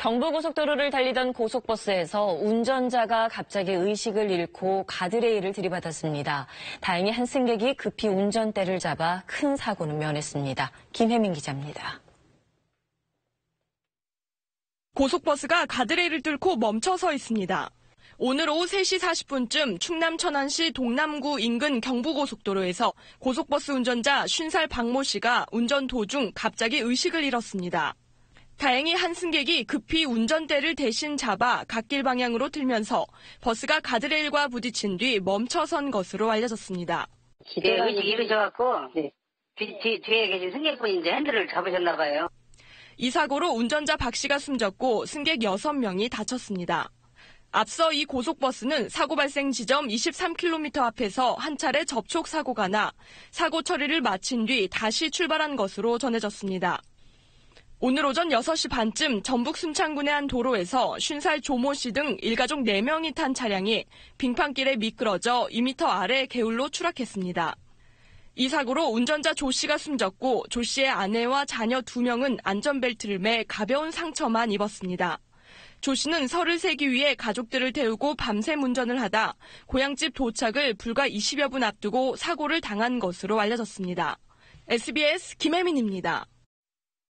경부고속도로를 달리던 고속버스에서 운전자가 갑자기 의식을 잃고 가드레일을 들이받았습니다. 다행히 한 승객이 급히 운전대를 잡아 큰 사고는 면했습니다. 김혜민 기자입니다. 고속버스가 가드레일을 뚫고 멈춰 서 있습니다. 오늘 오후 3시 40분쯤 충남 천안시 동남구 인근 경부고속도로에서 고속버스 운전자 50살 박모 씨가 운전 도중 갑자기 의식을 잃었습니다. 다행히 한 승객이 급히 운전대를 대신 잡아 갓길 방향으로 틀면서 버스가 가드레일과 부딪힌 뒤 멈춰선 것으로 알려졌습니다. 네, 의식이 잃으셔갖고 뒤에 계신 승객분이 이제 핸들을 잡으셨나 봐요. 이 사고로 운전자 박 씨가 숨졌고 승객 6명이 다쳤습니다. 앞서 이 고속버스는 사고 발생 지점 23km 앞에서 한 차례 접촉 사고가 나 사고 처리를 마친 뒤 다시 출발한 것으로 전해졌습니다. 오늘 오전 6시 반쯤 전북 순창군의 한 도로에서 50살 조모 씨 등 일가족 4명이 탄 차량이 빙판길에 미끄러져 2m 아래 개울로 추락했습니다. 이 사고로 운전자 조 씨가 숨졌고 조 씨의 아내와 자녀 2명은 안전벨트를 매 가벼운 상처만 입었습니다. 조 씨는 설을 세기 위해 가족들을 태우고 밤샘 운전을 하다 고향집 도착을 불과 20여 분 앞두고 사고를 당한 것으로 알려졌습니다. SBS 김혜민입니다.